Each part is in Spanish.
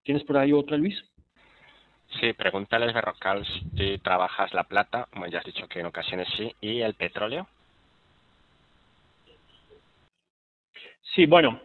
¿Tienes por ahí otra, Luis? Sí, pregúntales Berrocal si trabajas la plata, como ya has dicho que en ocasiones sí, y el petróleo. Sí, bueno,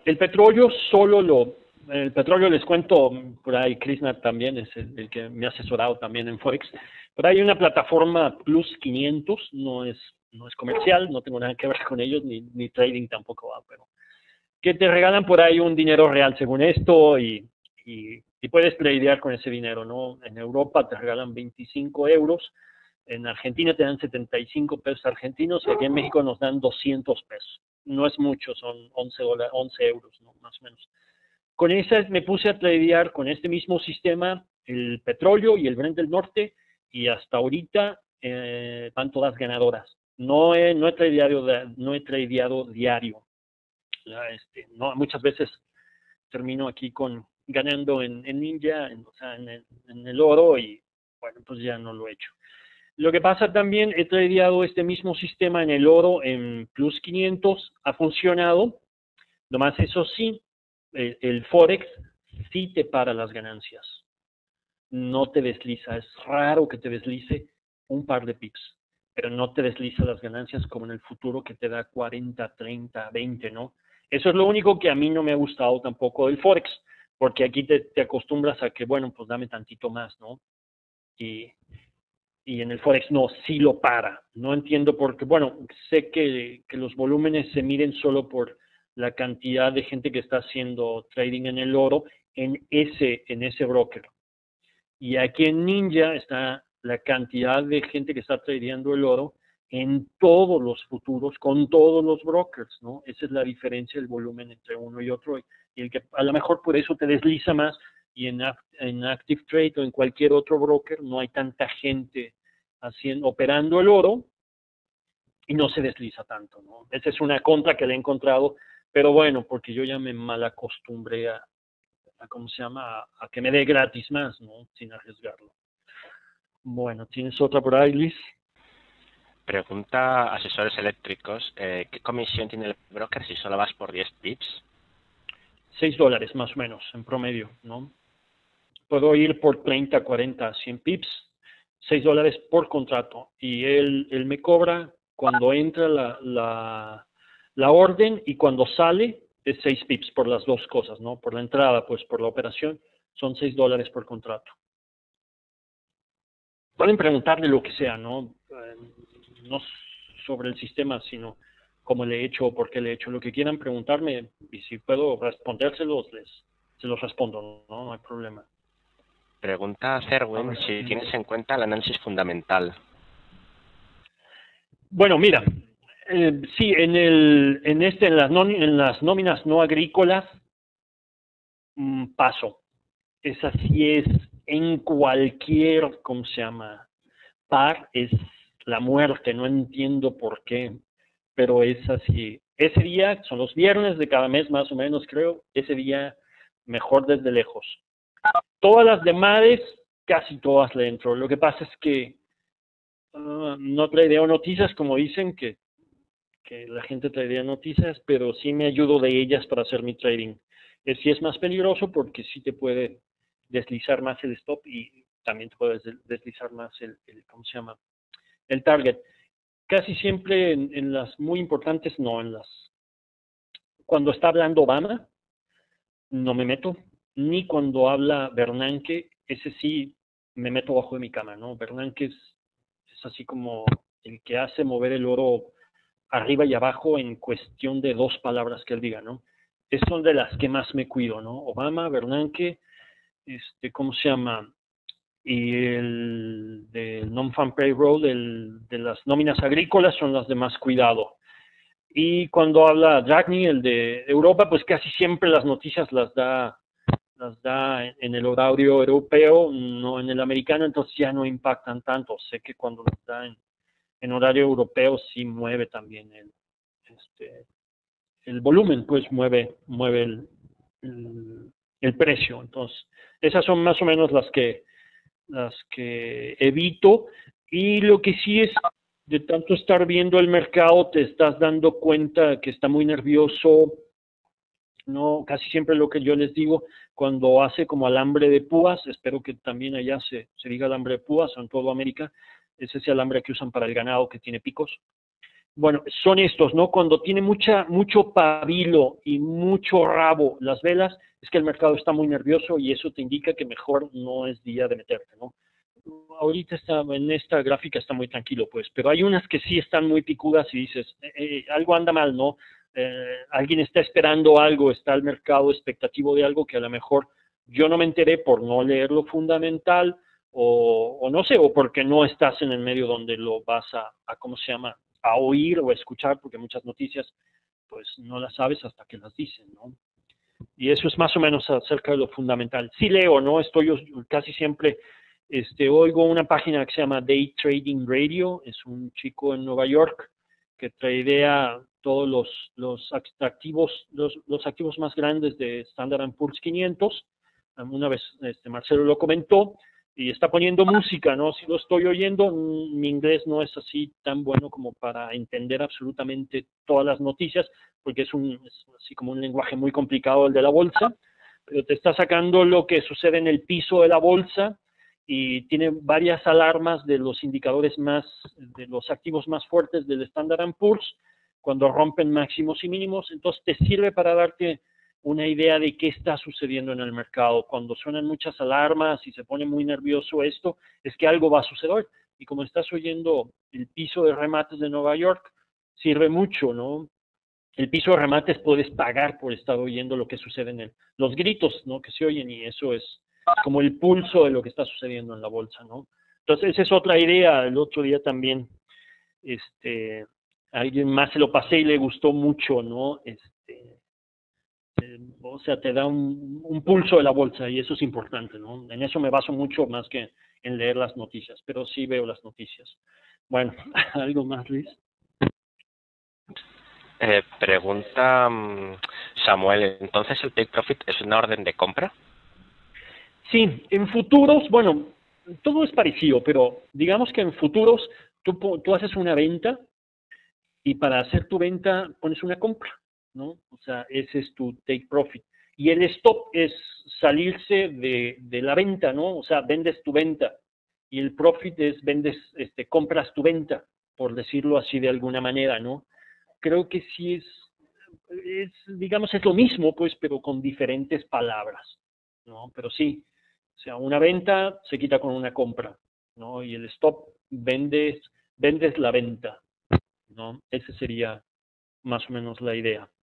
el petróleo les cuento, por ahí Krishna también es el que me ha asesorado también en Forex. Por ahí hay una plataforma Plus 500, no es comercial, no tengo nada que ver con ellos, ni trading tampoco va, pero que te regalan por ahí un dinero real según esto y puedes tradear con ese dinero, ¿no? En Europa te regalan 25 euros, en Argentina te dan 75 pesos argentinos y aquí en México nos dan 200 pesos. No es mucho, son 11 euros, ¿no? Más o menos. Con esas me puse a tradear con este mismo sistema el petróleo y el Brent del Norte y hasta ahorita van todas ganadoras. No he tradeado diario. No, muchas veces termino aquí ganando en Ninja, o sea, en el oro y bueno, pues ya no lo he hecho. Lo que pasa también, he tradeado este mismo sistema en el oro en Plus 500, ha funcionado, nomás eso sí, el Forex sí te para las ganancias, no te desliza, es raro que te deslice un par de pips, pero no te desliza las ganancias como en el futuro que te da 40, 30, 20, ¿no? Eso es lo único que a mí no me ha gustado tampoco del Forex, porque aquí te acostumbras a que, bueno, pues dame tantito más, ¿no? Y, y en el Forex no, sí lo para. No entiendo por qué, bueno, sé que los volúmenes se miden solo por la cantidad de gente que está haciendo trading en el oro en ese broker. Y aquí en Ninja está la cantidad de gente que está tradeando el oro en todos los futuros, con todos los brokers, ¿no? Esa es la diferencia del volumen entre uno y otro. Y el que a lo mejor por eso te desliza más y en Active Trade o en cualquier otro broker no hay tanta gente operando el oro y no se desliza tanto, ¿no? Esa es una contra que le he encontrado, pero bueno, porque yo ya me malacostumbré a ¿cómo se llama? A que me dé gratis más, ¿no? Sin arriesgarlo. Bueno, ¿tienes otra por ahí, Luis? Pregunta a asesores eléctricos, ¿qué comisión tiene el broker si solo vas por 10 pips? $6 más o menos en promedio, ¿no? Puedo ir por 30, 40, 100 pips, $6 por contrato. Y él me cobra cuando entra la orden y cuando sale es 6 pips por las dos cosas, ¿no? Por la entrada, pues por la operación, son $6 por contrato. Pueden preguntarle lo que sea, ¿no? No sobre el sistema, sino cómo le he hecho o por qué le he hecho. Lo que quieran preguntarme y si puedo respondérselos, se los respondo, ¿no? No hay problema. Pregunta a A Cerwin ver. si tienes en cuenta el análisis fundamental. Bueno, mira, sí, en las nóminas no agrícolas, paso. Esa sí es en cualquier, ¿cómo se llama? Par es la muerte, no entiendo por qué, pero es así. Ese día, son los viernes de cada mes más o menos, creo, ese día mejor desde lejos. Todas las demás, casi todas le entro. Lo que pasa es que no tradeo noticias como dicen que la gente tradea noticias, pero sí me ayudo de ellas para hacer mi trading. Sí es más peligroso porque sí te puede deslizar más el stop y también te puede deslizar más ¿cómo se llama? El target. Casi siempre en las muy importantes, no, cuando está hablando Obama, no me meto, ni cuando habla Bernanke, ese sí me meto bajo de mi cama, ¿no? Bernanke es así como el que hace mover el oro arriba y abajo en cuestión de dos palabras que él diga, ¿no? Esas son de las que más me cuido, ¿no? Obama, Bernanke, ¿cómo se llama? Y el del non-farm payroll, de las nóminas agrícolas, son las de más cuidado. Y cuando habla Draghi, el de Europa, pues casi siempre las noticias las da en el horario europeo, no en el americano, entonces ya no impactan tanto. Sé que cuando las da en horario europeo sí mueve también el volumen, pues mueve el precio. Entonces, esas son más o menos las que evito. Y lo que sí es, de tanto estar viendo el mercado, te estás dando cuenta que está muy nervioso, no, casi siempre lo que yo les digo, cuando hace como alambre de púas, espero que también allá se diga alambre de púas en toda América, es ese alambre que usan para el ganado que tiene picos. Bueno, son estos, ¿no? Cuando tiene mucho pabilo y mucho rabo las velas, es que el mercado está muy nervioso y eso te indica que mejor no es día de meterte, ¿no? Ahorita en esta gráfica está muy tranquilo, pues, pero hay unas que sí están muy picudas y dices, algo anda mal, ¿no? Alguien está esperando algo, está el mercado expectativo de algo que a lo mejor yo no me enteré por no leer lo fundamental o no sé, o porque no estás en el medio donde lo vas ¿cómo se llama? A oír o a escuchar, porque muchas noticias pues no las sabes hasta que las dicen, ¿no? Y eso es más o menos acerca de lo fundamental. Sí leo, ¿no? Estoy casi siempre, oigo una página que se llama Day Trading Radio, es un chico en Nueva York que tradea todos los activos más grandes de Standard & Poor's 500. Una vez Marcelo lo comentó, y está poniendo música, ¿no? Si lo estoy oyendo, mi inglés no es así tan bueno como para entender absolutamente todas las noticias, porque es así como un lenguaje muy complicado el de la bolsa, pero te está sacando lo que sucede en el piso de la bolsa y tiene varias alarmas de los indicadores de los activos más fuertes del Standard & Poor's, cuando rompen máximos y mínimos, entonces te sirve para darte una idea de qué está sucediendo en el mercado. Cuando suenan muchas alarmas y se pone muy nervioso esto, es que algo va a suceder. Y como estás oyendo el piso de remates de Nueva York, sirve mucho, ¿no? El piso de remates puedes pagar por estar oyendo lo que sucede los gritos, ¿no? Que se oyen, y eso es como el pulso de lo que está sucediendo en la bolsa, ¿no? Entonces, esa es otra idea. El otro día también, alguien más se lo pasé y le gustó mucho, ¿no? O sea, te da un pulso de la bolsa y eso es importante, ¿no? En eso me baso mucho más que en leer las noticias, pero sí veo las noticias. Bueno, ¿algo más, Luis? Pregunta Samuel, ¿entonces el take profit es una orden de compra? Sí, en futuros, bueno, todo es parecido, pero digamos que en futuros tú haces una venta y para hacer tu venta pones una compra, ¿no? O sea, ese es tu take profit. Y el stop es salirse de la venta, ¿no? O sea, vendes tu venta. Y el profit es compras tu venta, por decirlo así de alguna manera, ¿no? Creo que sí digamos, es lo mismo, pues, pero con diferentes palabras, ¿no? Pero sí, o sea, una venta se quita con una compra, ¿no? Y el stop, vendes la venta, ¿no? Esa sería más o menos la idea.